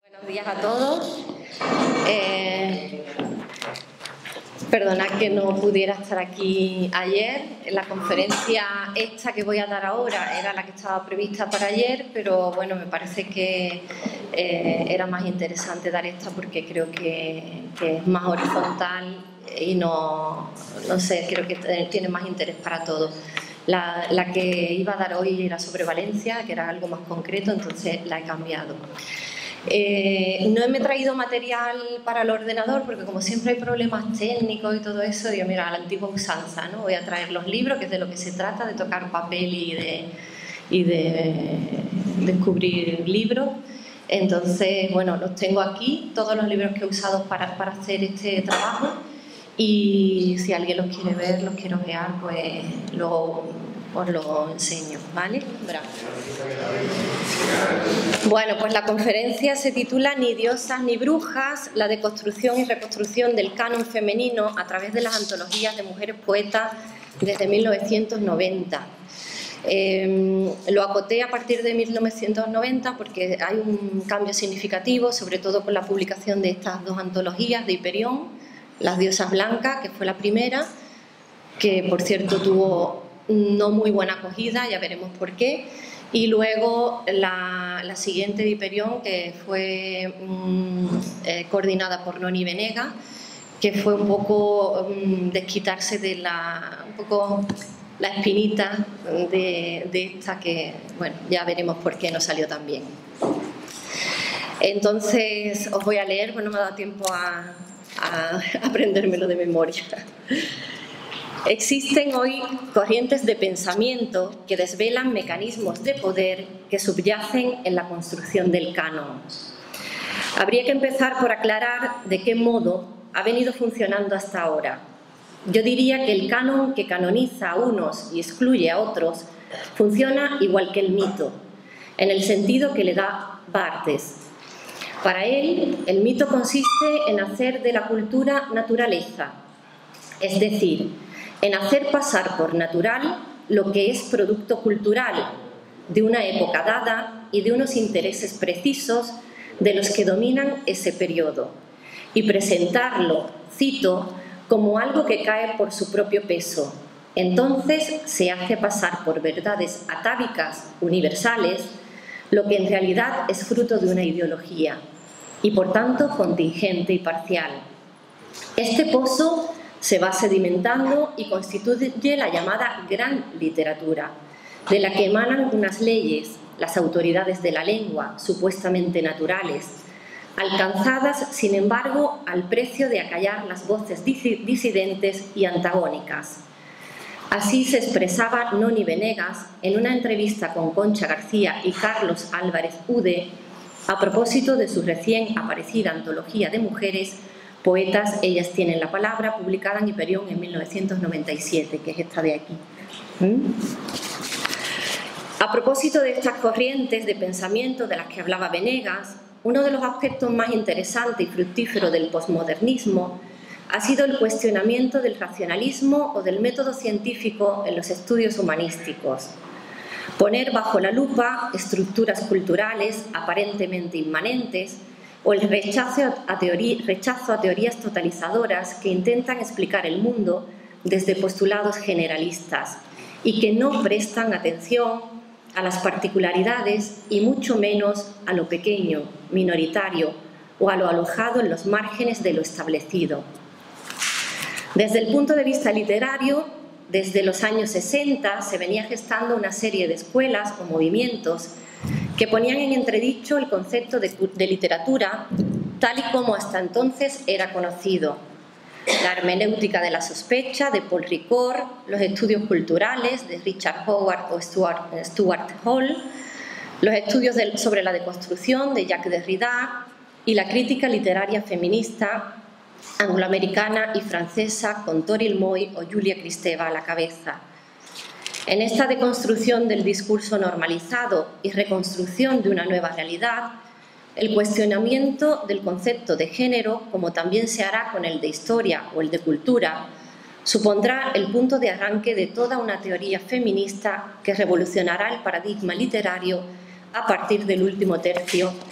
Buenos días a todos. Perdonad que no pudiera estar aquí ayer. La conferencia esta que voy a dar ahora era la que estaba prevista para ayer, pero bueno, me parece que era más interesante dar esta porque creo que es más horizontal y no sé, creo que tiene más interés para todos. La que iba a dar hoy era sobre Valencia, que era algo más concreto, entonces la he cambiado. No me he traído material para el ordenador porque como siempre hay problemas técnicos y todo eso, digo, mira, a la antigua usanza, ¿no? Voy a traer los libros, que es de lo que se trata, de tocar papel y de descubrir libros. Entonces, bueno, los tengo aquí, todos los libros que he usado para hacer este trabajo, y si alguien los quiere ver, los quiere ojear, pues luego os lo enseño, ¿vale? Bravo. Bueno, pues la conferencia se titula Ni diosas ni brujas, la deconstrucción y reconstrucción del canon femenino a través de las antologías de mujeres poetas desde 1990. Lo acoté a partir de 1990 porque hay un cambio significativo, sobre todo con la publicación de estas dos antologías de Hiperión, Las diosas blancas, que fue la primera, que por cierto tuvo no muy buena acogida, ya veremos por qué, y luego la siguiente de Hiperión, que fue coordinada por Noni Venegas, que fue un poco desquitarse de la espinita de esta, que bueno, ya veremos por qué no salió tan bien. Entonces os voy a leer, bueno, no me ha dado tiempo a aprendérmelo de memoria. Existen hoy corrientes de pensamiento que desvelan mecanismos de poder que subyacen en la construcción del canon. Habría que empezar por aclarar de qué modo ha venido funcionando hasta ahora. Yo diría que el canon que canoniza a unos y excluye a otros funciona igual que el mito, en el sentido que le da Barthes. Para él, el mito consiste en hacer de la cultura naturaleza, es decir, en hacer pasar por natural lo que es producto cultural de una época dada y de unos intereses precisos de los que dominan ese periodo, y presentarlo, cito, como algo que cae por su propio peso. Entonces se hace pasar por verdades atávicas, universales, lo que en realidad es fruto de una ideología y por tanto contingente y parcial. Este pozo se va sedimentando y constituye la llamada gran literatura, de la que emanan unas leyes, las autoridades de la lengua, supuestamente naturales, alcanzadas, sin embargo, al precio de acallar las voces disidentes y antagónicas. Así se expresaba Noni Venegas en una entrevista con Concha García y Carlos Álvarez Ude a propósito de su recién aparecida antología de mujeres poetas, ellas tienen la palabra, publicada en Hiperión en 1997, que es esta de aquí. A propósito de estas corrientes de pensamiento de las que hablaba Venegas, uno de los aspectos más interesantes y fructíferos del posmodernismo ha sido el cuestionamiento del racionalismo o del método científico en los estudios humanísticos. Poner bajo la lupa estructuras culturales aparentemente inmanentes o el rechazo a teorías totalizadoras que intentan explicar el mundo desde postulados generalistas y que no prestan atención a las particularidades y mucho menos a lo pequeño, minoritario o a lo alojado en los márgenes de lo establecido. Desde el punto de vista literario, desde los años 60 se venía gestando una serie de escuelas o movimientos que ponían en entredicho el concepto de literatura tal y como hasta entonces era conocido. La hermenéutica de la sospecha de Paul Ricoeur, los estudios culturales de Richard Howard o Stuart Hall, los estudios sobre la deconstrucción de Jacques Derrida y la crítica literaria feminista angloamericana y francesa con Toril Moy o Julia Kristeva a la cabeza. En esta deconstrucción del discurso normalizado y reconstrucción de una nueva realidad, el cuestionamiento del concepto de género, como también se hará con el de historia o el de cultura, supondrá el punto de arranque de toda una teoría feminista que revolucionará el paradigma literario a partir del último tercio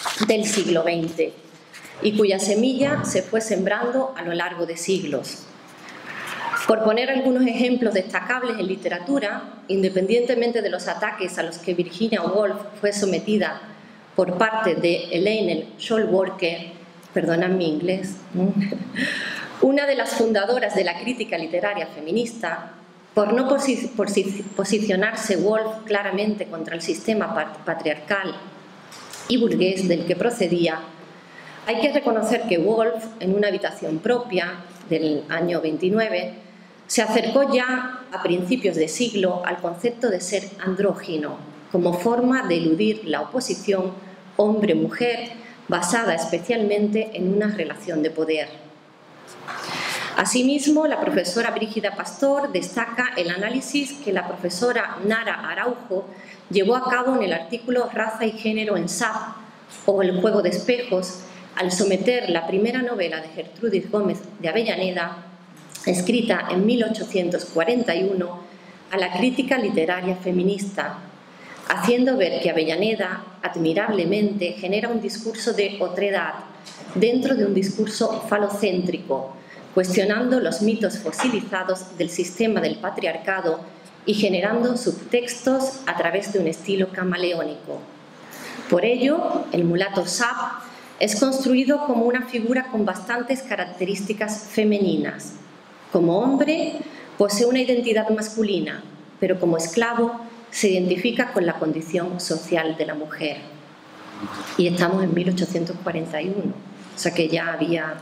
del siglo XX y cuya semilla se fue sembrando a lo largo de siglos. Por poner algunos ejemplos destacables en literatura, independientemente de los ataques a los que Virginia Woolf fue sometida por parte de Elaine Schoelworker, perdonad mi inglés, una de las fundadoras de la crítica literaria feminista, por no posicionarse Woolf claramente contra el sistema patriarcal y burgués del que procedía, hay que reconocer que Woolf, en una habitación propia del año 29, se acercó ya a principios de siglo al concepto de ser andrógino, como forma de eludir la oposición hombre-mujer, basada especialmente en una relación de poder. Asimismo, la profesora Brígida Pastor destaca el análisis que la profesora Nara Araujo llevó a cabo en el artículo Raza y género en SAP o El juego de espejos, al someter la primera novela de Gertrudis Gómez de Avellaneda, escrita en 1841, a la crítica literaria feminista, haciendo ver que Avellaneda, admirablemente, genera un discurso de otredad dentro de un discurso falocéntrico, cuestionando los mitos fosilizados del sistema del patriarcado y generando subtextos a través de un estilo camaleónico. Por ello, el mulato Sap es construido como una figura con bastantes características femeninas. Como hombre, posee una identidad masculina, pero como esclavo se identifica con la condición social de la mujer. Y estamos en 1841, o sea que ya había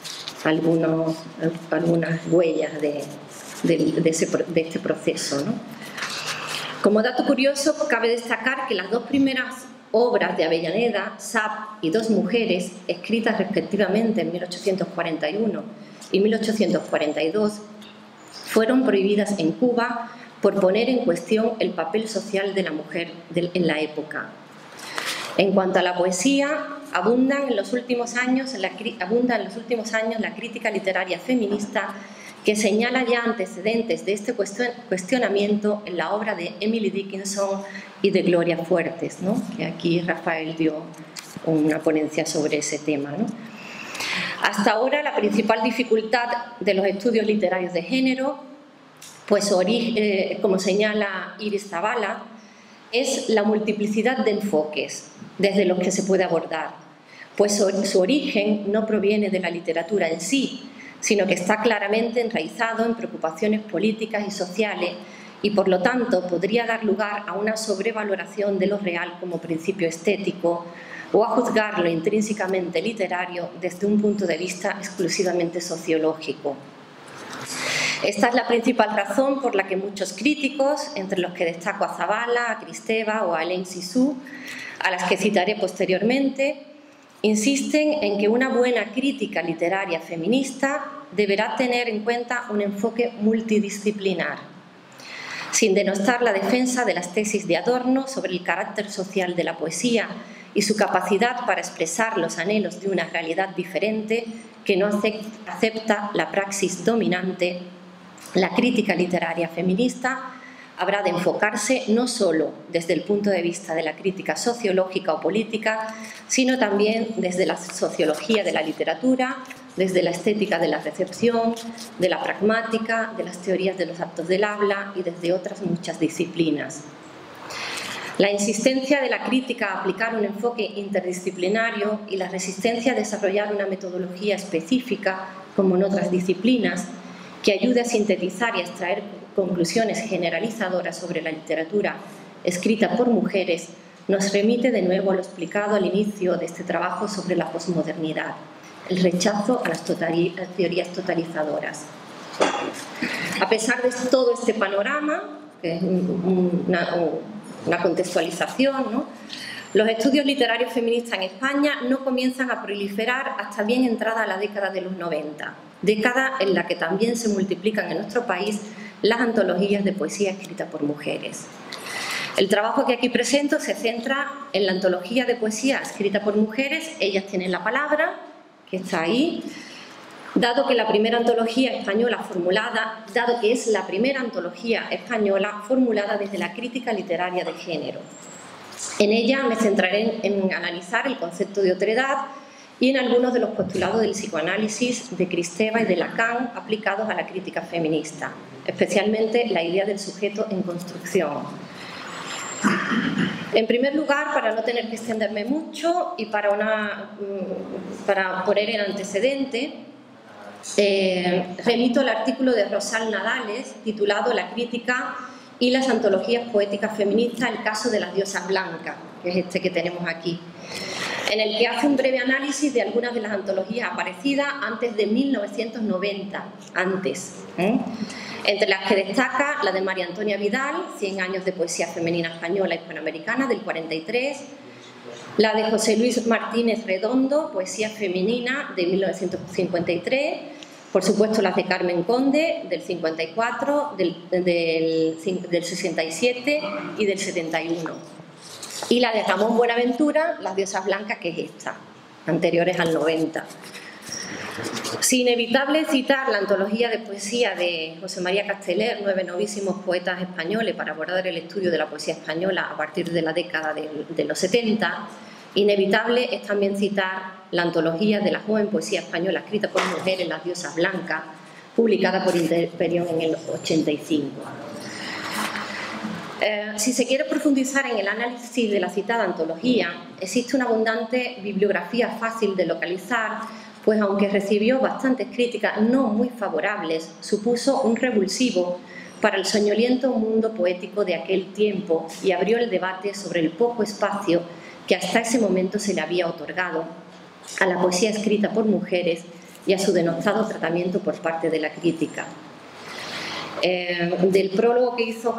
algunas huellas de este proceso, ¿no? Como dato curioso, cabe destacar que las dos primeras obras de Avellaneda, Sap y Dos mujeres, escritas respectivamente en 1841 y 1842, fueron prohibidas en Cuba por poner en cuestión el papel social de la mujer en la época. En cuanto a la poesía, abunda en los últimos años la crítica literaria feminista, que señala ya antecedentes de este cuestionamiento en la obra de Emily Dickinson y de Gloria Fuertes, ¿no? Que aquí Rafael dio una ponencia sobre ese tema, ¿no? Hasta ahora, la principal dificultad de los estudios literarios de género, pues como señala Iris Zabala, es la multiplicidad de enfoques desde los que se puede abordar, pues su origen no proviene de la literatura en sí, sino que está claramente enraizado en preocupaciones políticas y sociales y, por lo tanto, podría dar lugar a una sobrevaloración de lo real como principio estético o a juzgar lo intrínsecamente literario desde un punto de vista exclusivamente sociológico. Esta es la principal razón por la que muchos críticos, entre los que destaco a Zabala, a Kristeva o a Hélène Cixous, a las que citaré posteriormente, insisten en que una buena crítica literaria feminista deberá tener en cuenta un enfoque multidisciplinar, sin denostar la defensa de las tesis de Adorno sobre el carácter social de la poesía y su capacidad para expresar los anhelos de una realidad diferente que no acepta la praxis dominante. La crítica literaria feminista habrá de enfocarse no solo desde el punto de vista de la crítica sociológica o política, sino también desde la sociología de la literatura, desde la estética de la recepción, de la pragmática, de las teorías de los actos del habla y desde otras muchas disciplinas. La insistencia de la crítica a aplicar un enfoque interdisciplinario y la resistencia a desarrollar una metodología específica, como en otras disciplinas, que ayude a sintetizar y a extraer conclusiones generalizadoras sobre la literatura escrita por mujeres, nos remite de nuevo a lo explicado al inicio de este trabajo sobre la posmodernidad, el rechazo a las teorías totalizadoras. A pesar de todo este panorama, que es una contextualización, ¿no?, los estudios literarios feministas en España no comienzan a proliferar hasta bien entrada la década de los 90, década en la que también se multiplican en nuestro país las antologías de poesía escrita por mujeres. El trabajo que aquí presento se centra en la antología de poesía escrita por mujeres, Ellas tienen la palabra, que está ahí, dado que es la primera antología española formulada desde la crítica literaria de género. En ella me centraré en analizar el concepto de otredad y en algunos de los postulados del psicoanálisis de Kristeva y de Lacan aplicados a la crítica feminista, especialmente la idea del sujeto en construcción. En primer lugar, para no tener que extenderme mucho y para poner el antecedente, remito al artículo de Rosal Nadales titulado La crítica y las antologías poéticas feministas, el caso de las diosas blancas, que es este que tenemos aquí, en el que hace un breve análisis de algunas de las antologías aparecidas antes de 1990, entre las que destaca la de María Antonia Vidal, 100 años de poesía femenina española hispanoamericana, del 43, la de José Luis Martínez Redondo, poesía femenina, de 1953, por supuesto las de Carmen Conde, del 54, del 67 y del 71. Y la de Ramón Buenaventura, Las diosas blancas, que es esta, anteriores al 90. Es inevitable citar la antología de poesía de José María Casteller, 9 novísimos poetas españoles, para abordar el estudio de la poesía española a partir de la década de los 70. Inevitable es también citar la antología de la joven poesía española escrita por mujeres, Las diosas blancas, publicada por Imperión en el 85. Si se quiere profundizar en el análisis de la citada antología, existe una abundante bibliografía fácil de localizar, pues aunque recibió bastantes críticas no muy favorables, supuso un revulsivo para el soñoliento mundo poético de aquel tiempo y abrió el debate sobre el poco espacio que hasta ese momento se le había otorgado a la poesía escrita por mujeres y a su denostado tratamiento por parte de la crítica. Del prólogo que hizo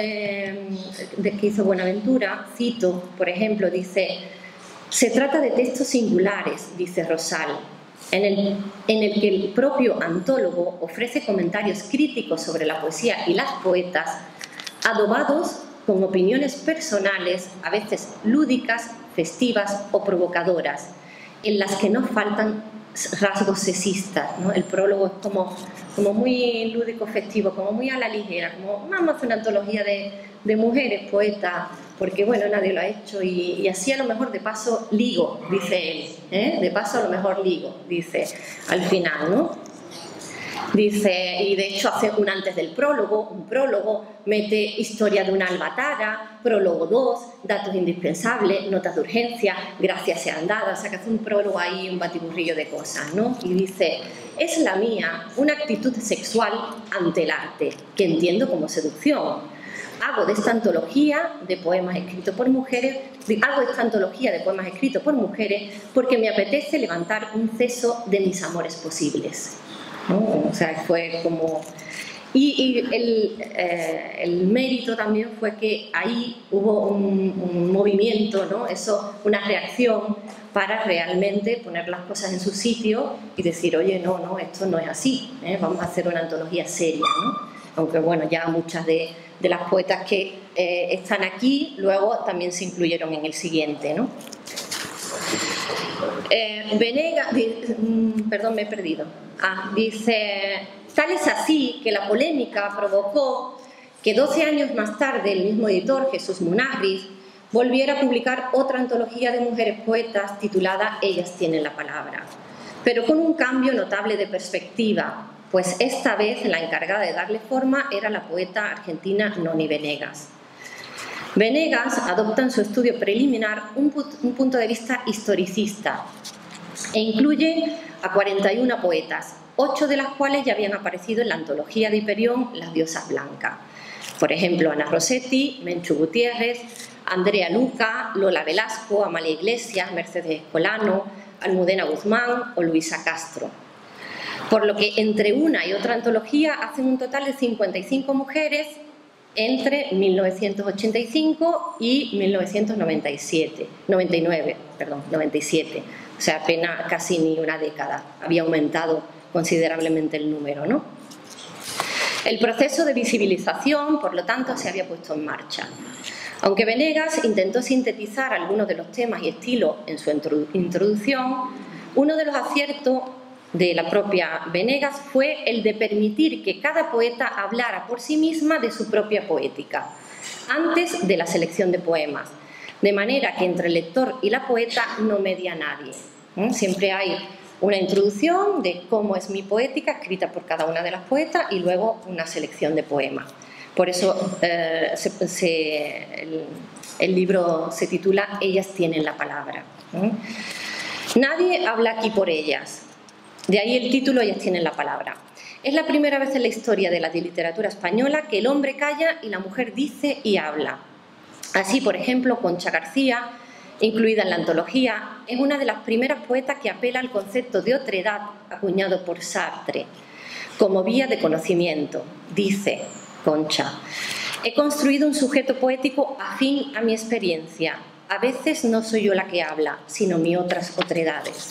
Buenaventura, cito, por ejemplo, dice: se trata de textos singulares, dice Rosal, en el que el propio antólogo ofrece comentarios críticos sobre la poesía y las poetas, adobados con opiniones personales, a veces lúdicas, festivas o provocadoras, en las que no faltan rasgos sexistas, ¿no? El prólogo es como muy lúdico, festivo, como muy a la ligera, como vamos a hacer una antología de mujeres poetas, porque bueno, nadie lo ha hecho y así a lo mejor de paso ligo, dice él, de paso a lo mejor ligo, dice al final, ¿no? Dice, y de hecho hace un antes del prólogo, un prólogo, mete historia de una albatara, prólogo 2, datos indispensables, notas de urgencia, gracias sean dadas, o sea que hace un prólogo ahí, un batiburrillo de cosas, ¿no? Y dice, es la mía una actitud sexual ante el arte, que entiendo como seducción. Hago de esta antología de poemas escritos por mujeres, porque me apetece levantar un ceso de mis amores posibles. ¿No? O sea, fue como... Y el mérito también fue que ahí hubo un movimiento, ¿no? Una reacción para realmente poner las cosas en su sitio y decir, oye, no, esto no es así, vamos a hacer una antología seria, ¿no? Aunque bueno, ya muchas de las poetas que están aquí luego también se incluyeron en el siguiente, ¿no? Venegas, perdón, me he perdido. Dice, tal es así que la polémica provocó que 12 años más tarde el mismo editor, Jesús Munagris, volviera a publicar otra antología de mujeres poetas titulada Ellas tienen la palabra, pero con un cambio notable de perspectiva, pues esta vez la encargada de darle forma era la poeta argentina Noni Venegas. Venegas adopta en su estudio preliminar un punto de vista historicista e incluye a 41 poetas, 8 de las cuales ya habían aparecido en la antología de Hiperión, Las diosas blancas. Por ejemplo, Ana Rossetti, Menchu Gutiérrez, Andrea Luca, Lola Velasco, Amalia Iglesias, Mercedes Escolano, Almudena Guzmán o Luisa Castro. Por lo que entre una y otra antología hacen un total de 55 mujeres entre 1985 y 1997, o sea, apenas casi ni una década, había aumentado considerablemente el número, ¿no? El proceso de visibilización, por lo tanto, se había puesto en marcha. Aunque Venegas intentó sintetizar algunos de los temas y estilos en su introducción, uno de los aciertos de la propia Venegas fue el de permitir que cada poeta hablara por sí misma de su propia poética, antes de la selección de poemas, de manera que entre el lector y la poeta no media nadie. Siempre hay una introducción de cómo es mi poética, escrita por cada una de las poetas, y luego una selección de poemas. Por eso el libro se titula Ellas tienen la palabra. Nadie habla aquí por ellas. De ahí el título, Ellas tienen la palabra. Es la primera vez en la historia de la literatura española que el hombre calla y la mujer dice y habla. Así, por ejemplo, Concha García, incluida en la antología, es una de las primeras poetas que apela al concepto de otredad acuñado por Sartre como vía de conocimiento. Dice Concha: he construido un sujeto poético afín a mi experiencia. A veces no soy yo la que habla, sino mis otras otredades.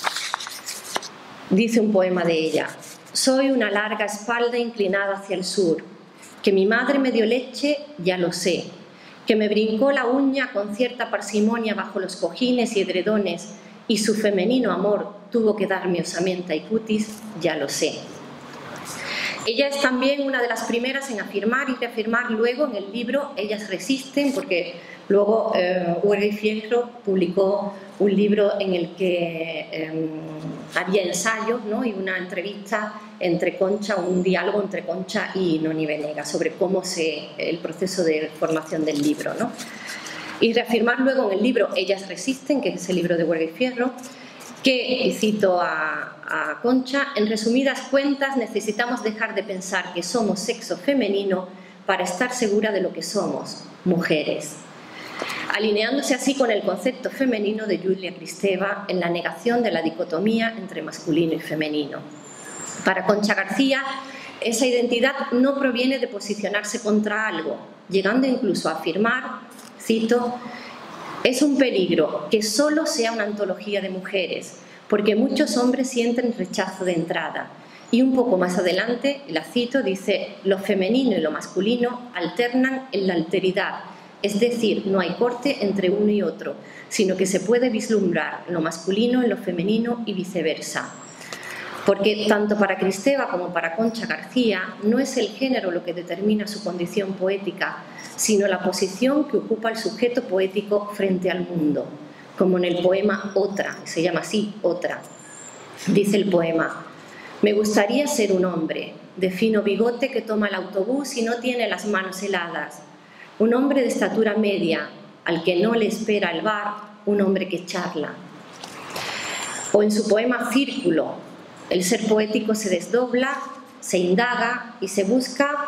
Dice un poema de ella: soy una larga espalda inclinada hacia el sur, que mi madre me dio leche, ya lo sé, que me brincó la uña con cierta parsimonia bajo los cojines y edredones y su femenino amor tuvo que darme osamenta y cutis, ya lo sé. Ella es también una de las primeras en afirmar y reafirmar luego en el libro Ellas resisten, porque luego Huerga y Fierro publicó un libro en el que había ensayos, ¿no?, y una entrevista entre Concha, un diálogo entre Concha y Noni Venegas sobre cómo el proceso de formación del libro, ¿no? Y reafirmar luego en el libro Ellas resisten, que es el libro de Huerga y Fierro, que, y cito a Concha, en resumidas cuentas necesitamos dejar de pensar que somos sexo femenino para estar segura de lo que somos, mujeres. Alineándose así con el concepto femenino de Julia Kristeva en la negación de la dicotomía entre masculino y femenino. Para Concha García, esa identidad no proviene de posicionarse contra algo, llegando incluso a afirmar, cito: es un peligro que solo sea una antología de mujeres, porque muchos hombres sienten rechazo de entrada. Y un poco más adelante, la cito, dice: lo femenino y lo masculino alternan en la alteridad, es decir, no hay corte entre uno y otro, sino que se puede vislumbrar lo masculino en lo femenino y viceversa. Porque tanto para Kristeva como para Concha García no es el género lo que determina su condición poética, sino la posición que ocupa el sujeto poético frente al mundo, como en el poema Otra, se llama así, Otra. Dice el poema: me gustaría ser un hombre de fino bigote que toma el autobús y no tiene las manos heladas, un hombre de estatura media, al que no le espera el bar, un hombre que charla. O en su poema Círculo, el ser poético se desdobla, se indaga y se busca,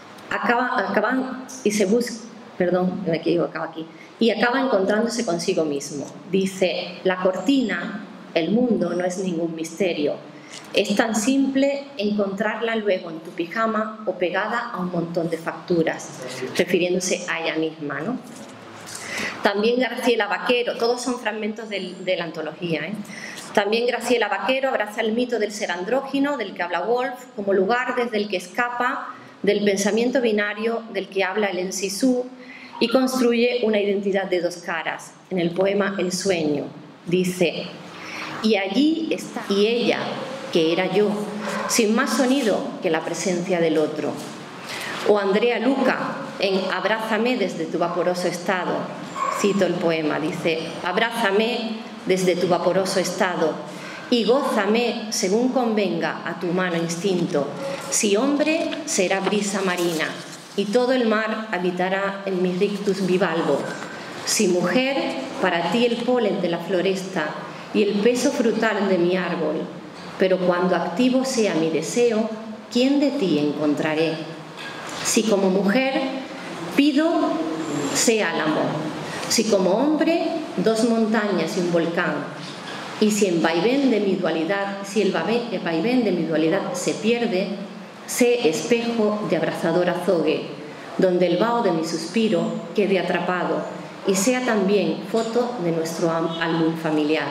y acaba encontrándose consigo mismo. Dice: la cortina, el mundo, no es ningún misterio. Es tan simple encontrarla luego en tu pijama o pegada a un montón de facturas, refiriéndose a ella misma, ¿no? También Graciela Vaquero, todos son fragmentos de la antología, ¿eh? También Graciela Vaquero abraza el mito del ser andrógino, del que habla Woolf, como lugar desde el que escapa del pensamiento binario del que habla Hélène Cixous, y construye una identidad de dos caras. En el poema El sueño dice: y allí está, y ella, que era yo, sin más sonido que la presencia del otro. O Andrea Luca en Abrázame desde tu vaporoso estado. Cito el poema, dice: abrázame desde tu vaporoso estado y gózame según convenga a tu humano instinto. Si hombre, será brisa marina y todo el mar habitará en mi rictus bivalvo. Si mujer, para ti el polen de la floresta y el peso frutal de mi árbol. Pero cuando activo sea mi deseo, ¿quién de ti encontraré? Si como mujer pido, sea el amor. Si como hombre, dos montañas y un volcán. Y si en vaivén de mi dualidad, si el vaivén de mi dualidad se pierde, sé espejo de abrazador azogue, donde el vaho de mi suspiro quede atrapado y sea también foto de nuestro álbum familiar.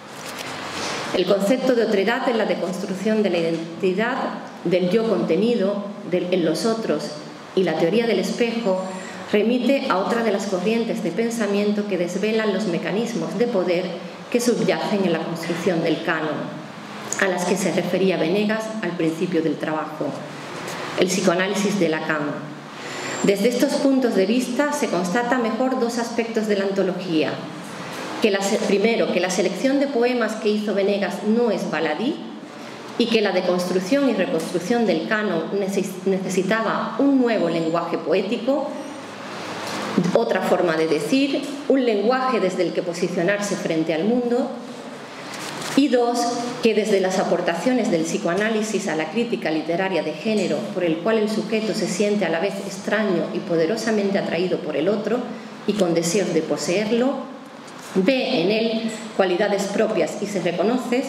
El concepto de otredad es la deconstrucción de la identidad del yo contenido en los otros, y la teoría del espejo remite a otra de las corrientes de pensamiento que desvelan los mecanismos de poder que subyacen en la construcción del canon, a las que se refería Venegas al principio del trabajo, el psicoanálisis de Lacan. Desde estos puntos de vista se constata mejor dos aspectos de la antología. Primero, que la selección de poemas que hizo Venegas no es baladí y que la deconstrucción y reconstrucción del canon necesitaba un nuevo lenguaje poético, otra forma de decir, un lenguaje desde el que posicionarse frente al mundo. Y dos, que desde las aportaciones del psicoanálisis a la crítica literaria de género, por el cual el sujeto se siente a la vez extraño y poderosamente atraído por el otro y con deseos de poseerlo, ve en él cualidades propias y se reconoce,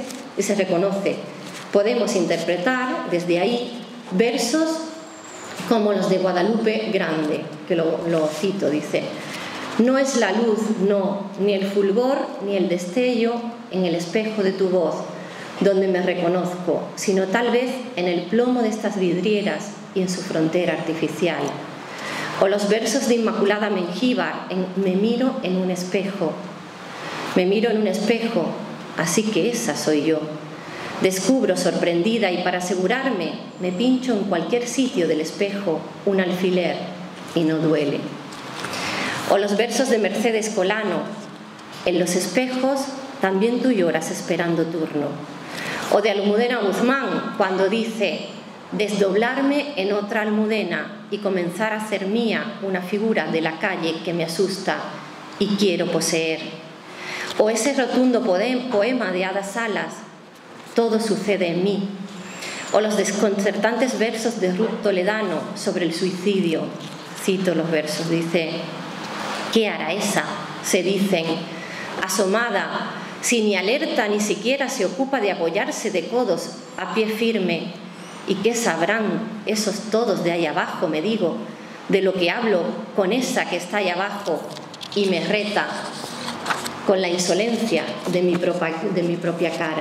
podemos interpretar desde ahí versos como los de Guadalupe Grande, que lo cito, dice: no es la luz, no, ni el fulgor, ni el destello en el espejo de tu voz, donde me reconozco, sino tal vez en el plomo de estas vidrieras y en su frontera artificial. O los versos de Inmaculada Mengíbar en Me miro en un espejo. Me miro en un espejo, así que esa soy yo. Descubro sorprendida y para asegurarme me pincho en cualquier sitio del espejo un alfiler y no duele. O los versos de Mercedes Colano: en los espejos también tú lloras esperando turno. O de Almudena Guzmán, cuando dice: desdoblarme en otra almudena y comenzar a hacer mía una figura de la calle que me asusta y quiero poseer. O ese rotundo poema de Ada Salas: todo sucede en mí. O los desconcertantes versos de Ruth Toledano sobre el suicidio. Cito los versos, dice: ¿qué hará esa?, se dicen, asomada, si ni alerta ni siquiera se ocupa de apoyarse de codos a pie firme. ¿Y qué sabrán esos todos de ahí abajo, me digo, de lo que hablo con esa que está ahí abajo y me reta con la insolencia de mi propia cara?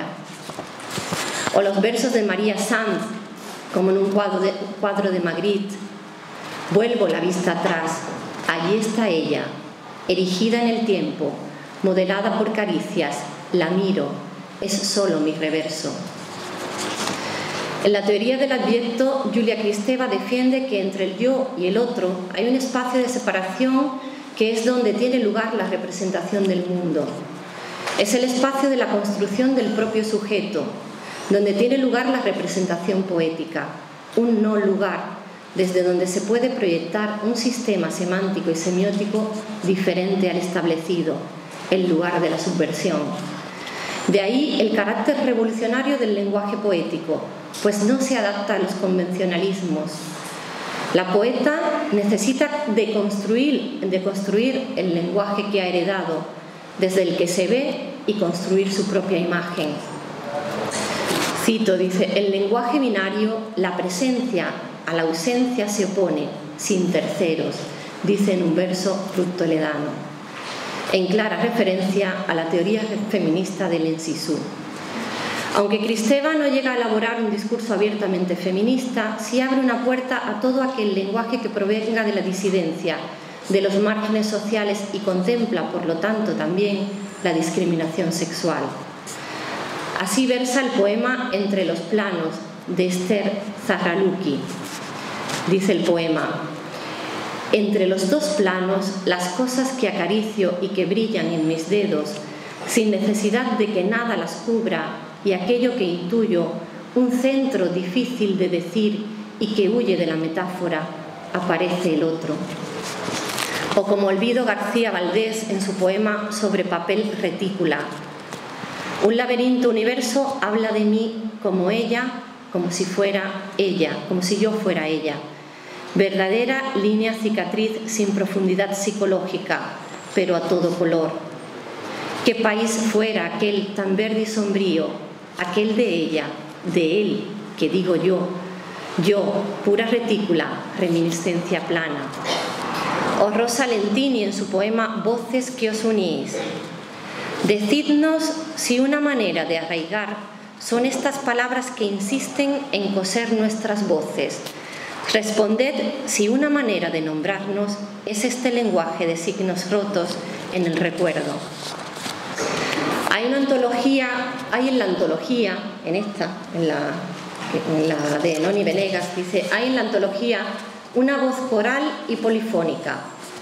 O los versos de María Sanz, como en un cuadro de Magritte: vuelvo la vista atrás, allí está ella, erigida en el tiempo, modelada por caricias, la miro, es solo mi reverso. En la teoría del Adviento, Julia Kristeva defiende que entre el yo y el otro hay un espacio de separación que es donde tiene lugar la representación del mundo. Es el espacio de la construcción del propio sujeto, donde tiene lugar la representación poética, un no lugar, desde donde se puede proyectar un sistema semántico y semiótico diferente al establecido, el lugar de la subversión. De ahí el carácter revolucionario del lenguaje poético, pues no se adapta a los convencionalismos. La poeta necesita deconstruir el lenguaje que ha heredado, desde el que se ve, y construir su propia imagen. Cito, dice: el lenguaje binario, la presencia a la ausencia se opone, sin terceros, dice en un verso Ruth Toledano, en clara referencia a la teoría feminista del Ensisú. Aunque Kristeva no llega a elaborar un discurso abiertamente feminista, sí abre una puerta a todo aquel lenguaje que provenga de la disidencia, de los márgenes sociales, y contempla, por lo tanto, también la discriminación sexual. Así versa el poema Entre los planos, de Esther Zarraluki. Dice el poema: entre los dos planos, las cosas que acaricio y que brillan en mis dedos, sin necesidad de que nada las cubra, y aquello que intuyo, un centro difícil de decir y que huye de la metáfora, aparece el otro. O como Olvido García Valdés en su poema Sobre papel retícula: un laberinto universo habla de mí como ella, como si yo fuera ella. Verdadera línea cicatriz sin profundidad psicológica, pero a todo color. ¿Qué país fuera aquel tan verde y sombrío, aquel de ella, de él, que digo yo, pura retícula, reminiscencia plana? O Rosa Lentini en su poema Voces que os unís: decidnos si una manera de arraigar son estas palabras que insisten en coser nuestras voces. Responded si una manera de nombrarnos es este lenguaje de signos rotos en el recuerdo. Hay en la antología, en la de Noni Venegas, dice: hay en la antología una voz coral y polifónica.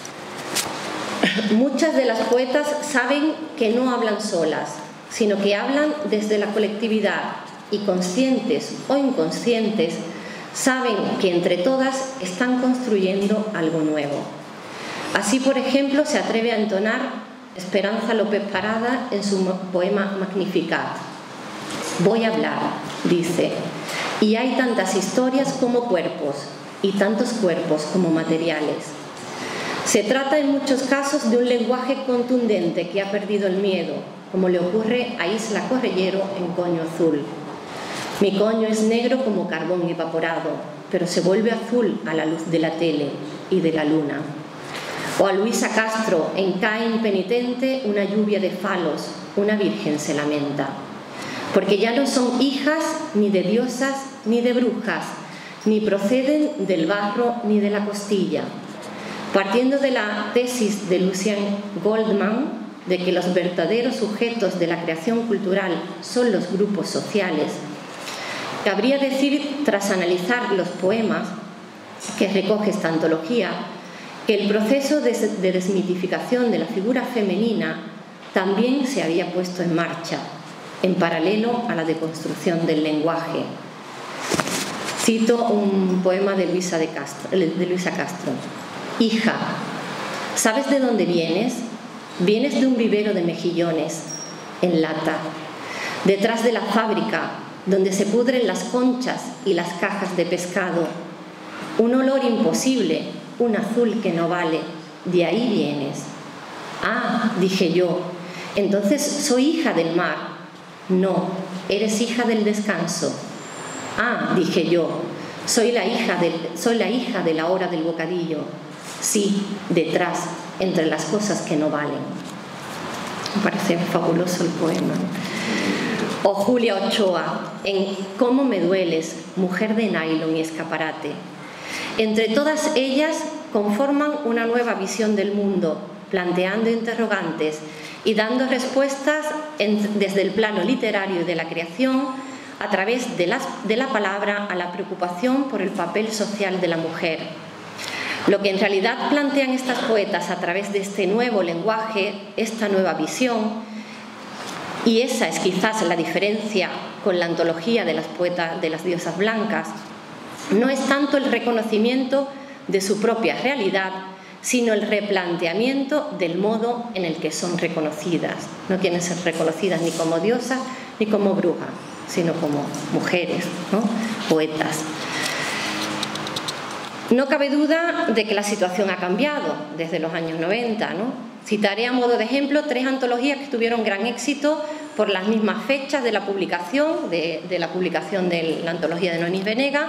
Muchas de las poetas saben que no hablan solas, sino que hablan desde la colectividad y, conscientes o inconscientes, saben que entre todas están construyendo algo nuevo. Así, por ejemplo, se atreve a entonar Esperanza López Parada en su poema Magnificat. Voy a hablar, dice, y hay tantas historias como cuerpos, y tantos cuerpos como materiales. Se trata en muchos casos de un lenguaje contundente que ha perdido el miedo, como le ocurre a Isla Correllero en Coño Azul. Mi coño es negro como carbón evaporado, pero se vuelve azul a la luz de la tele y de la luna. O a Luisa Castro en Cae impenitente una lluvia de falos, una virgen se lamenta. Porque ya no son hijas ni de diosas ni de brujas, ni proceden del barro ni de la costilla. Partiendo de la tesis de Lucian Goldman, de que los verdaderos sujetos de la creación cultural son los grupos sociales, cabría decir, tras analizar los poemas que recoge esta antología, que el proceso de desmitificación de la figura femenina también se había puesto en marcha, en paralelo a la deconstrucción del lenguaje. Cito un poema de Luisa Castro. Hija, ¿sabes de dónde vienes? Vienes de un vivero de mejillones, en lata, detrás de la fábrica, donde se pudren las conchas y las cajas de pescado. Un olor imposible, un azul que no vale, de ahí vienes. Ah, dije yo, entonces soy hija del mar. No, eres hija del descanso. Ah, dije yo, soy la hija de la hora del bocadillo. Sí, detrás, entre las cosas que no valen. Me parece fabuloso el poema. O Julia Ochoa, en Cómo me dueles, mujer de nylon y escaparate. Entre todas ellas conforman una nueva visión del mundo, planteando interrogantes y dando respuestas desde el plano literario y de la creación a través de la palabra a la preocupación por el papel social de la mujer. Lo que en realidad plantean estas poetas a través de este nuevo lenguaje, esta nueva visión, y esa es quizás la diferencia con la antología de las poetas de las diosas blancas, no es tanto el reconocimiento de su propia realidad, sino el replanteamiento del modo en el que son reconocidas. No quieren ser reconocidas ni como diosas ni como brujas, sino como mujeres, ¿no? Poetas. No cabe duda de que la situación ha cambiado desde los años 90, ¿no? Citaré a modo de ejemplo 3 antologías que tuvieron gran éxito por las mismas fechas de la publicación, de la antología de Nonis Venega.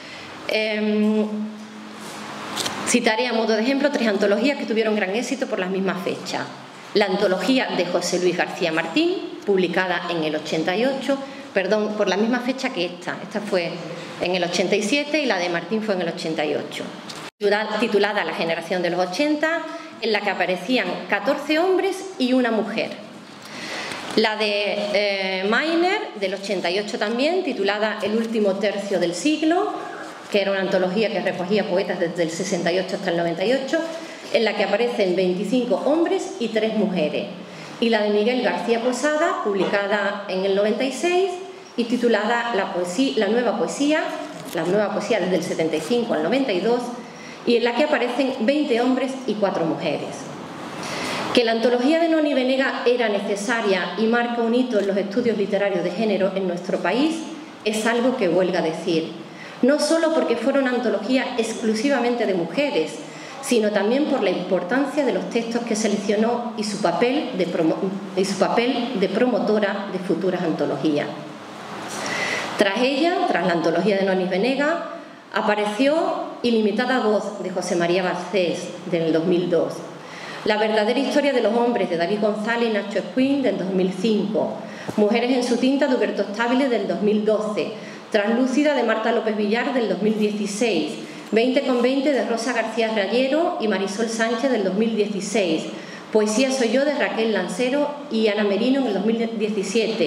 Citaré a modo de ejemplo 3 antologías que tuvieron gran éxito por las mismas fechas. La antología de José Luis García Martín, publicada en el 88, perdón, por la misma fecha que esta fue en el 87 y la de Martín fue en el 88, titulada La generación de los 80, en la que aparecían 14 hombres y una mujer. La de Mainer, del 88 también, titulada El último tercio del siglo, que era una antología que recogía poetas desde el 68 hasta el 98, en la que aparecen 25 hombres y 3 mujeres. Y la de Miguel García Posada, publicada en el 96 y titulada La nueva poesía desde el 75 al 92, y en la que aparecen 20 hombres y 4 mujeres. Que la antología de Nonis Venega era necesaria y marca un hito en los estudios literarios de género en nuestro país es algo que huelga decir, no solo porque fueron antologías exclusivamente de mujeres, sino también por la importancia de los textos que seleccionó y su papel de promotora de futuras antologías. Tras la antología de Nonis Venega, apareció Ilimitada Voz, de José María Barcés, del 2002. La verdadera historia de los hombres, de David González y Nacho Escuín, del 2005. Mujeres en su tinta, de Huberto Stabile, del 2012. Translúcida, de Marta López Villar, del 2016. 20 con 20, de Rosa García Rayero y Marisol Sánchez, del 2016. Poesía soy yo, de Raquel Lancero y Ana Merino, en el 2017.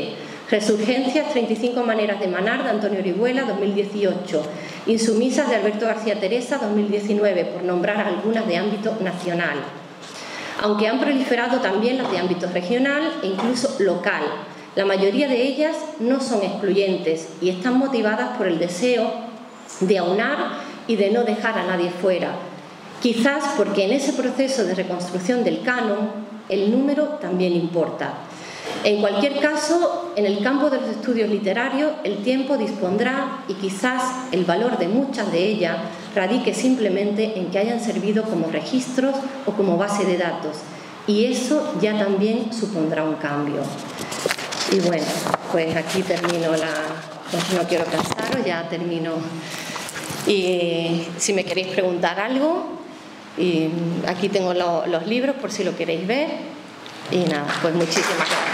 Resurgencias, 35 maneras de manar, de Antonio Orihuela, 2018. Insumisas, de Alberto García Teresa, 2019, por nombrar algunas de ámbito nacional. Aunque han proliferado también las de ámbito regional e incluso local. La mayoría de ellas no son excluyentes y están motivadas por el deseo de aunar y de no dejar a nadie fuera. Quizás porque en ese proceso de reconstrucción del canon el número también importa. En cualquier caso, en el campo de los estudios literarios, el tiempo dispondrá y quizás el valor de muchas de ellas radique simplemente en que hayan servido como registros o como base de datos. Y eso ya también supondrá un cambio. Y bueno, pues aquí termino pues no quiero cansaros, ya termino. Y si me queréis preguntar algo, y aquí tengo los libros por si lo queréis ver. Y nada, pues muchísimas gracias.